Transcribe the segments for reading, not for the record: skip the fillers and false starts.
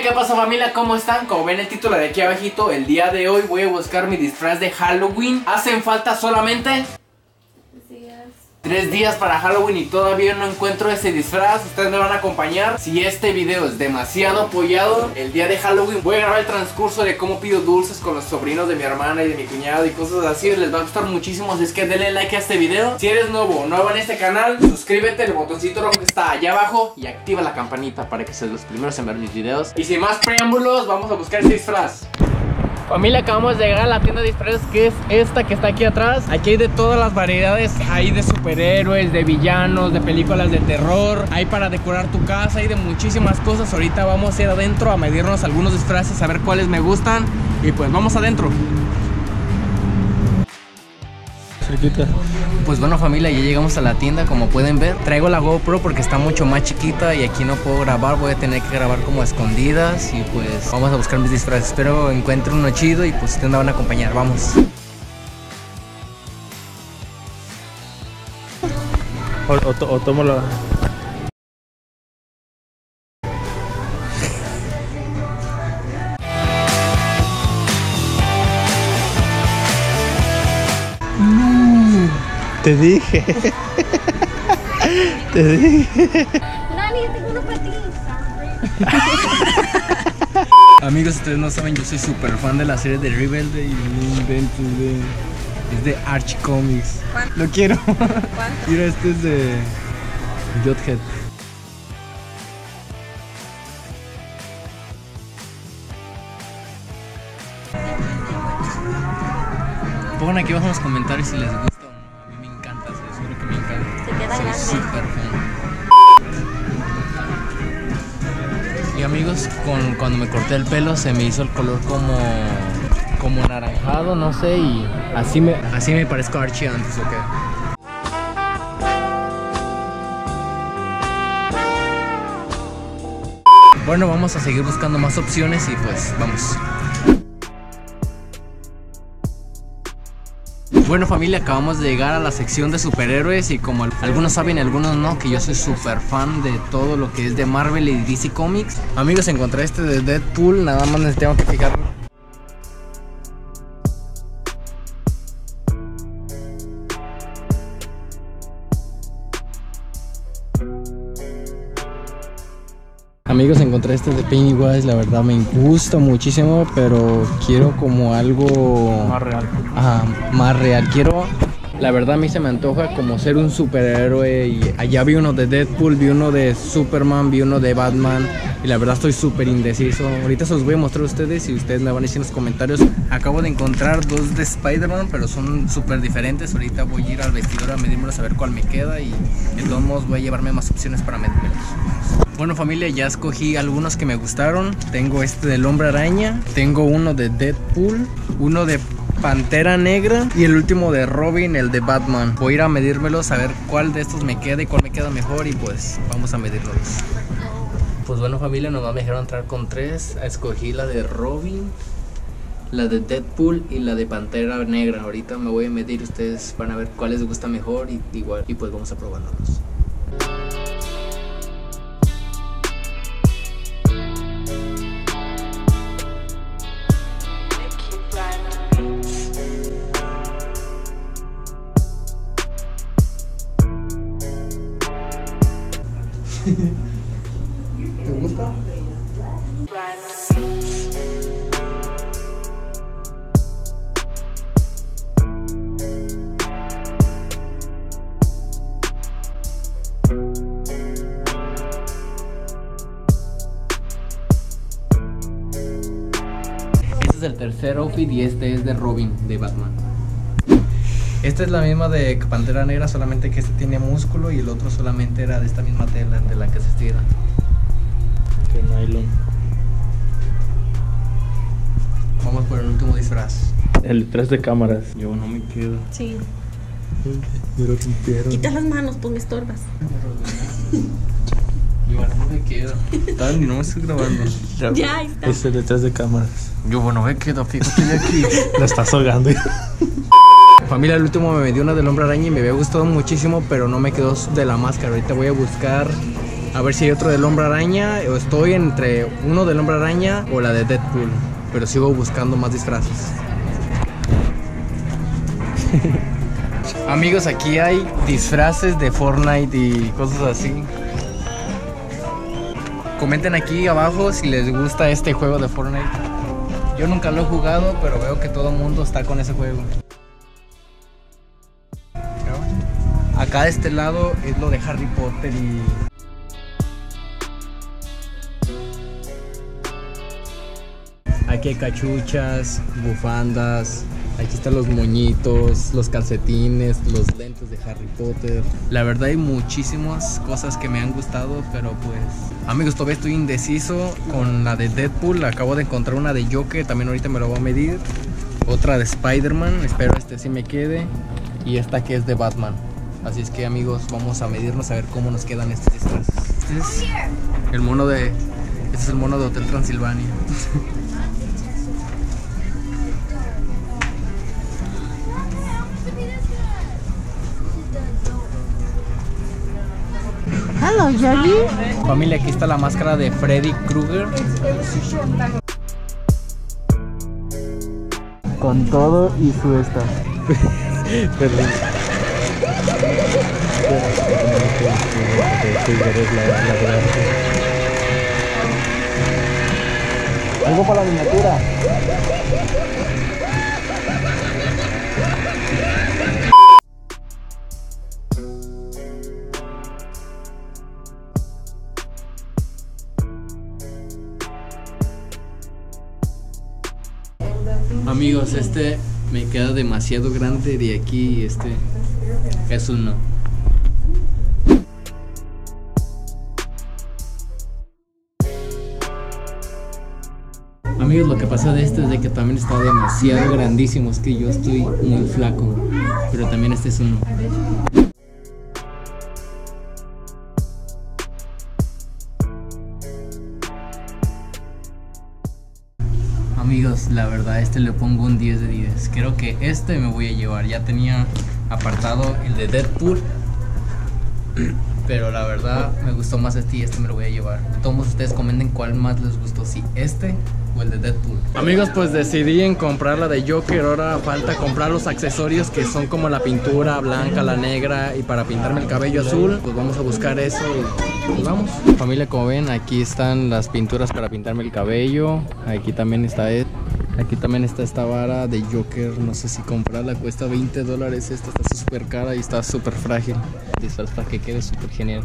¿Qué pasa, familia? ¿Cómo están? Como ven el título de aquí abajito, el día de hoy voy a buscar mi disfraz de Halloween. Hacen falta solamente 3 días para Halloween y todavía no encuentro ese disfraz. Ustedes me van a acompañar. Si este video es demasiado apoyado, el día de Halloween voy a grabar el transcurso de cómo pido dulces con los sobrinos de mi hermana y de mi cuñado y cosas así. Les va a gustar muchísimo, así es que denle like a este video. Si eres nuevo en este canal, suscríbete, el botoncito rojo que está allá abajo, y activa la campanita para que seas los primeros en ver mis videos. Y sin más preámbulos, vamos a buscar este disfraz. Familia, acabamos de llegar a la tienda de disfraces, que es esta que está aquí atrás. Aquí hay de todas las variedades, hay de superhéroes, de villanos, de películas de terror, hay para decorar tu casa, hay de muchísimas cosas. Ahorita vamos a ir adentro a medirnos algunos disfraces, a ver cuáles me gustan, y pues vamos adentro. Pues bueno, familia, ya llegamos a la tienda. Como pueden ver, traigo la GoPro porque está mucho más chiquita y aquí no puedo grabar, voy a tener que grabar como a escondidas. Y pues vamos a buscar mis disfraces, espero encuentre uno chido y pues ustedes me van a acompañar, vamos. O tomo la... Te dije. Te dije. Nani, tengo uno para ti. Amigos, ustedes no saben, yo soy súper fan de la serie de Rebelde y no inventes, es de Archie Comics. ¿Cuánto? Lo quiero. ¿Cuánto? Mira, este es de Jughead. Pongan aquí abajo en los comentarios si les gusta o no. A mí me encanta, seguro que me encanta. Se queda Soy grande. súper fan. Y amigos, cuando me corté el pelo se me hizo el color como naranjado, no sé, y así me parezco a Archie antes, ¿ok? Bueno, vamos a seguir buscando más opciones y pues vamos. Bueno, familia, acabamos de llegar a la sección de superhéroes y como algunos saben y algunos no, que yo soy súper fan de todo lo que es de Marvel y DC Comics. Amigos, encontré este de Deadpool, nada más les tengo que fijar. Amigos, encontré este de Pennywise, la verdad me gusta muchísimo, pero quiero como algo Más real. Ajá, más real. Quiero, la verdad a mí se me antoja como ser un superhéroe. Y allá vi uno de Deadpool, vi uno de Superman, vi uno de Batman, y la verdad estoy súper indeciso. Ahorita se los voy a mostrar a ustedes y ustedes me van a decir en los comentarios. Acabo de encontrar 2 de Spider-Man, pero son súper diferentes. Ahorita voy a ir al vestidor a medírmelos a ver cuál me queda, y de todos modos voy a llevarme más opciones para medírmelos. Bueno, familia, ya escogí algunos que me gustaron. Tengo este del Hombre Araña, tengo uno de Deadpool, uno de Pantera Negra y el último de Robin, el de Batman. Voy a ir a medírmelos a ver cuál de estos me queda y cuál me queda mejor, y pues vamos a medirlos. Pues bueno, familia, nomás me dejaron entrar con 3. Escogí la de Robin, la de Deadpool y la de Pantera Negra. Ahorita me voy a medir, ustedes van a ver cuál les gusta mejor y igual, y pues vamos a probárnoslos. ¿Te gusta? Este es el tercer outfit y este es de Robin, de Batman. Esta es la misma de Pantera Negra, solamente que este tiene músculo y el otro solamente era de esta misma tela de la que se estira. Que nylon. Vamos por el último disfraz. El 3 de cámaras. Yo no me quedo. Sí. Me lo rompieron. Quita las manos, pues me estorbas. Yo no me quedo. Tal, ni no me estoy grabando. Ya, ahí está. Es el de 3 de cámaras. Yo no me quedo, fíjate de aquí. La estás ahogando. Familia, el último me dio una del Hombre Araña y me había gustado muchísimo, pero no me quedó de la máscara. Ahorita voy a buscar A ver si hay otro del Hombre Araña. O estoy entre uno del Hombre Araña o la de Deadpool. Pero sigo buscando más disfraces. Amigos, aquí hay disfraces de Fortnite y cosas así. Comenten aquí abajo si les gusta este juego de Fortnite. Yo nunca lo he jugado, pero veo que todo el mundo está con ese juego. Acá de este lado es lo de Harry Potter y... Aquí hay cachuchas, bufandas, aquí están los moñitos, los calcetines, los lentes de Harry Potter. La verdad hay muchísimas cosas que me han gustado, pero pues... Amigos, todavía estoy indeciso con la de Deadpool. Acabo de encontrar una de Joker, también ahorita me lo voy a medir. Otra de Spider-Man, espero este sí me quede. Y esta que es de Batman. Así es que amigos, vamos a medirnos a ver cómo nos quedan estos disfraces. Este es el mono de Hotel Transilvania. Hello, Yogi. Familia, aquí está la máscara de Freddy Krueger. Con todo y su esta. Perdón. Algo para la miniatura. Amigos, este me queda demasiado grande de aquí y este es un no. Amigos, lo que pasa de este es de que también está demasiado grandísimo, es que yo estoy muy flaco, pero también este es un no. Amigos, la verdad este le pongo un 10 de 10. Creo que este me voy a llevar. Ya tenía apartado el de Deadpool, pero la verdad me gustó más este y este me lo voy a llevar. Todos ustedes comenten cuál más les gustó, si este o el de Deadpool. Amigos, pues decidí en comprar la de Joker. Ahora falta comprar los accesorios que son como la pintura blanca, la negra y para pintarme el cabello azul. Pues vamos a buscar eso y pues vamos. Familia, como ven, aquí están las pinturas para pintarme el cabello. Aquí también está aquí también está esta vara de Joker. No sé si comprarla, cuesta $20. Esta está súper cara y está súper frágil. Disfraz para que quede súper genial.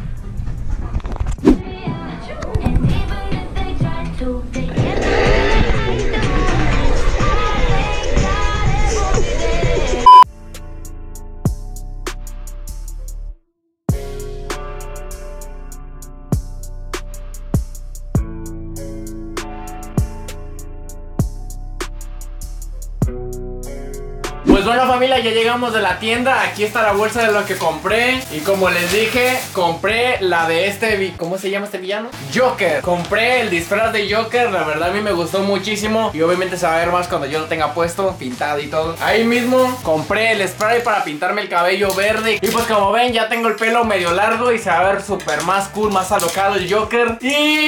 Pues bueno, familia, ya llegamos de la tienda. Aquí está la bolsa de lo que compré. Y como les dije, compré la de este... ¿Cómo se llama este villano? Joker. Compré el disfraz de Joker. La verdad a mí me gustó muchísimo. Y obviamente se va a ver más cuando yo lo tenga puesto, pintado y todo. Ahí mismo compré el spray para pintarme el cabello verde. Y pues como ven, ya tengo el pelo medio largo y se va a ver súper más cool, más alocado el Joker. Y...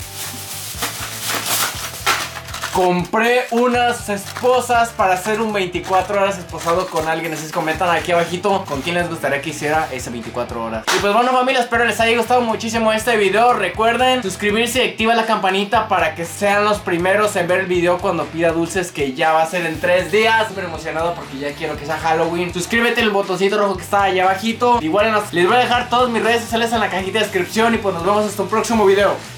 compré unas esposas para hacer un 24 horas esposado con alguien. Así es, comentan aquí abajito con quién les gustaría que hiciera ese 24 horas. Y pues bueno, familia, espero les haya gustado muchísimo este video. Recuerden suscribirse y activar la campanita para que sean los primeros en ver el video cuando pida dulces, que ya va a ser en 3 días. Súper emocionado porque ya quiero que sea Halloween. Suscríbete en el botoncito rojo que está allá abajito. Igual les voy a dejar todas mis redes sociales en la cajita de descripción. Y pues nos vemos hasta un próximo video.